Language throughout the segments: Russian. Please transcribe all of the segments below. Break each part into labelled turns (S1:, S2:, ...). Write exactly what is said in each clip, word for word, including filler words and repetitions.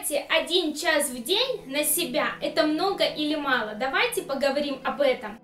S1: потратите один час в день на себя, это много или мало? Давайте поговорим об этом.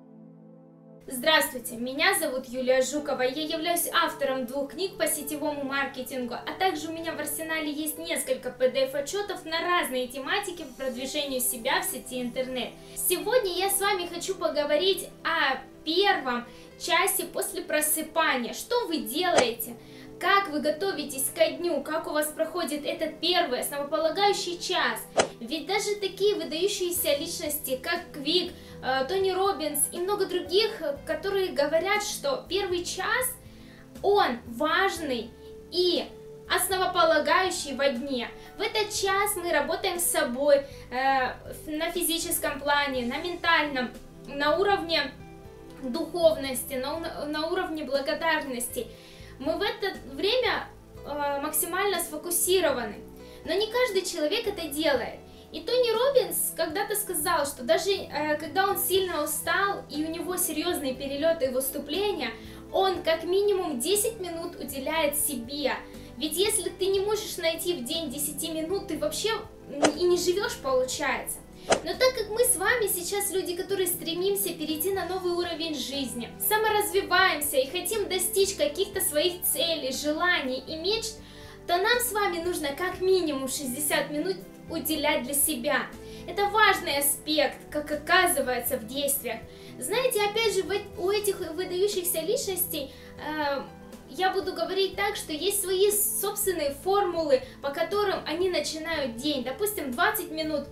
S1: Здравствуйте, меня зовут Юлия Жукова, я являюсь автором двух книг по сетевому маркетингу, а также у меня в арсенале есть несколько пи ди эф-отчетов на разные тематики по продвижению себя в сети интернет. Сегодня я с вами хочу поговорить о первом часе после просыпания. Что вы делаете? Как вы готовитесь ко дню, как у вас проходит этот первый основополагающий час? Ведь даже такие выдающиеся личности, как Квик, Тони Роббинс и много других, которые говорят, что первый час, он важный и основополагающий во дне. В этот час мы работаем с собой э, на физическом плане, на ментальном, на уровне духовности, на, на уровне благодарности. Мы в это время э, максимально сфокусированы, но не каждый человек это делает. И Тони Роббинс когда-то сказал, что даже э, когда он сильно устал и у него серьезные перелеты и выступления, он как минимум десять минут уделяет себе. Ведь если ты не можешь найти в день десять минут, ты вообще и не живешь, получается. Но так как мы с вами сейчас люди, которые стремимся перейти на новый уровень жизни, саморазвиваемся и хотим достичь каких-то своих целей, желаний и мечт, то нам с вами нужно как минимум шестьдесят минут уделять для себя. Это важный аспект, как оказывается в действиях. Знаете, опять же, у этих выдающихся личностей э, я буду говорить так, что есть свои собственные формулы, по которым они начинают день. Допустим, двадцать минут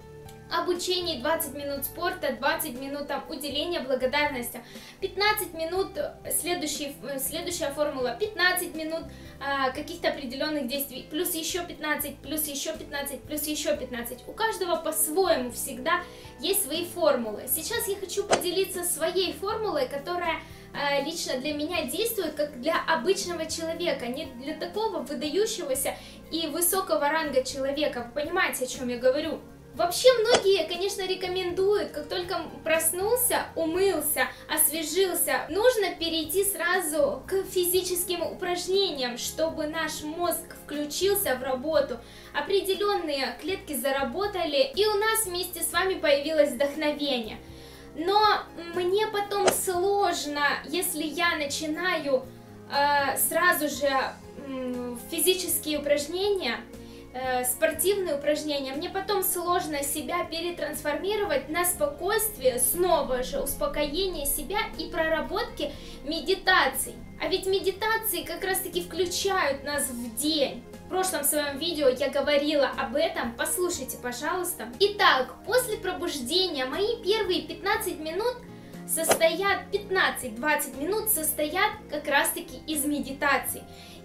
S1: обучение, двадцать минут спорта, двадцать минут там, уделения благодарности, пятнадцать минут следующий, следующая формула, пятнадцать минут а, каких-то определенных действий, плюс еще пятнадцать, плюс еще пятнадцать, плюс еще пятнадцать. У каждого по-своему всегда есть свои формулы. Сейчас я хочу поделиться своей формулой, которая а, лично для меня действует как для обычного человека, не для такого выдающегося и высокого ранга человека. Вы понимаете, о чем я говорю? Вообще многие, конечно, рекомендуют, как только проснулся, умылся, освежился, нужно перейти сразу к физическим упражнениям, чтобы наш мозг включился в работу, определенные клетки заработали, и у нас вместе с вами появилось вдохновение. Но мне потом сложно, если я начинаю э, сразу же э, физические упражнения, спортивные упражнения, мне потом сложно себя перетрансформировать на спокойствие, снова же успокоение себя и проработки медитаций. А ведь медитации как раз таки включают нас в день. В прошлом своем видео я говорила об этом, послушайте, пожалуйста. Итак, после пробуждения мои первые пятнадцать минут состоят, пятнадцать-двадцать минут состоят как раз таки из медитаций.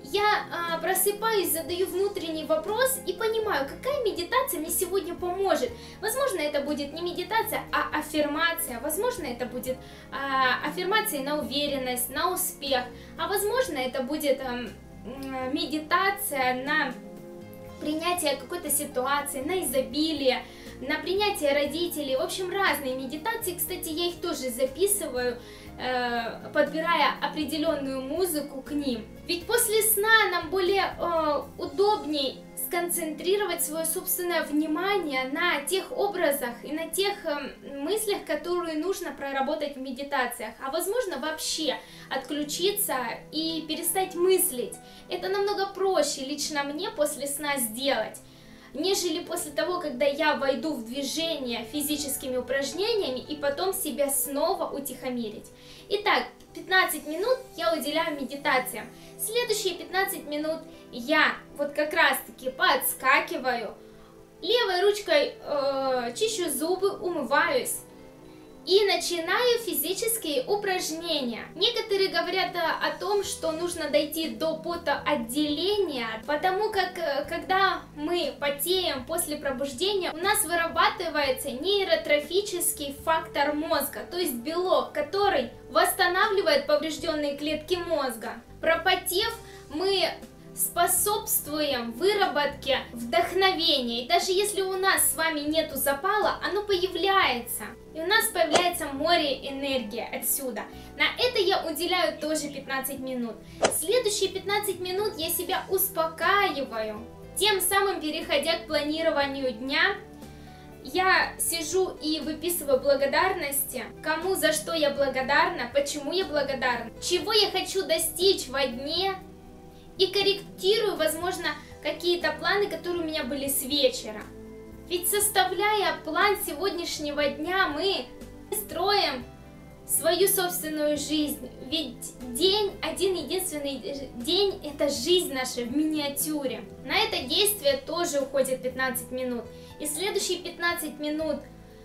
S1: Я а, просыпаюсь, задаю внутренний вопрос и понимаю, какая медитация мне сегодня поможет. Возможно, это будет не медитация, а аффирмация. Возможно, это будет а, аффирмация на уверенность, на успех. А возможно, это будет а, медитация на принятие какой-то ситуации, на изобилие, на принятие родителей. В общем, разные медитации. Кстати, я их тоже записываю, подбирая определенную музыку к ним. Ведь после сна нам более э, удобней сконцентрировать свое собственное внимание на тех образах и на тех э, мыслях, которые нужно проработать в медитациях. А возможно вообще отключиться и перестать мыслить. Это намного проще лично мне после сна сделать, нежели после того, когда я войду в движение физическими упражнениями и потом себя снова утихомирить. Итак, пятнадцать минут я уделяю медитациям. Следующие пятнадцать минут я вот как раз таки подскакиваю, левой ручкой э, чищу зубы, умываюсь и начинаю физические упражнения. Некоторые говорят о том, что нужно дойти до потоотделения, потому как когда мы потеем после пробуждения, у нас вырабатывается нейротрофический фактор мозга, то есть белок, который восстанавливает поврежденные клетки мозга. Пропотев, мы способствуем выработке вдохновения. И даже если у нас с вами нету запала, оно появляется. И у нас появляется море энергии отсюда. На это я уделяю тоже пятнадцать минут. Следующие пятнадцать минут я себя успокаиваю. Тем самым, переходя к планированию дня, я сижу и выписываю благодарности, кому за что я благодарна, почему я благодарна, чего я хочу достичь во дне, и корректирую, возможно, какие-то планы, которые у меня были с вечера. Ведь составляя план сегодняшнего дня, мы строим свою собственную жизнь. Ведь день, один единственный день, это жизнь наша в миниатюре. На это действие тоже уходит пятнадцать минут. И следующие пятнадцать минут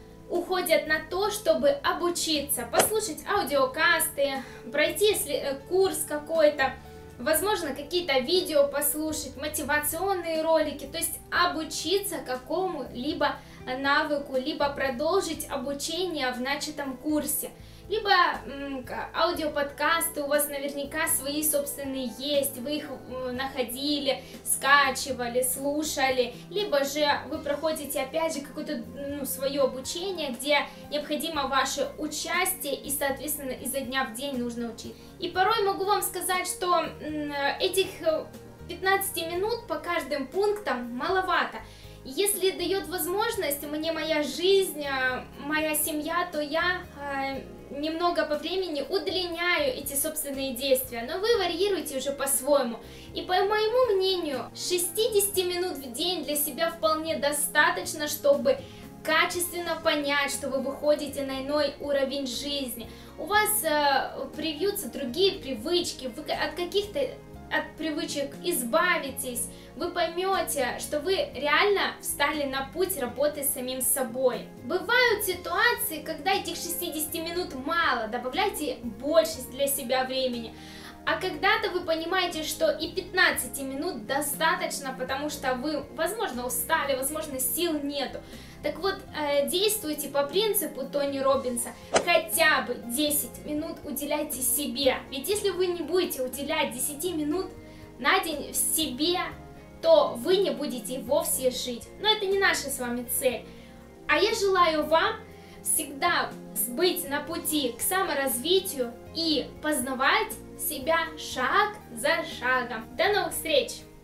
S1: уходят на то, чтобы обучиться, послушать аудиокасты, пройти курс какой-то, возможно, какие-то видео послушать, мотивационные ролики, то есть обучиться какому-либо навыку, либо продолжить обучение в начатом курсе. Либо м, аудиоподкасты у вас наверняка свои собственные есть, вы их находили, скачивали, слушали, либо же вы проходите опять же какое-то ну, свое обучение, где необходимо ваше участие и, соответственно, изо дня в день нужно учить. И порой могу вам сказать, что м, этих пятнадцати минут по каждым пунктам маловато. Если дает возможность мне моя жизнь, моя семья, то я э, немного по времени удлиняю эти собственные действия, но вы варьируете уже по-своему. И по моему мнению, шестьдесят минут в день для себя вполне достаточно, чтобы качественно понять, что вы выходите на иной уровень жизни. У вас э, привьются другие привычки, вы от каких-то от привычек избавитесь, вы поймете, что вы реально встали на путь работы с самим собой. Бывают ситуации, когда этих шестидесяти минут мало, добавляйте больше для себя времени. А когда-то вы понимаете, что и пятнадцати минут достаточно, потому что вы, возможно, устали, возможно, сил нету. Так вот, э, действуйте по принципу Тони Роббинса. Хотя бы десять минут уделяйте себе. Ведь если вы не будете уделять десять минут на день в себе, то вы не будете вовсе жить. Но это не наша с вами цель. А я желаю вам всегда быть на пути к саморазвитию и познавать себя шаг за шагом. До новых встреч!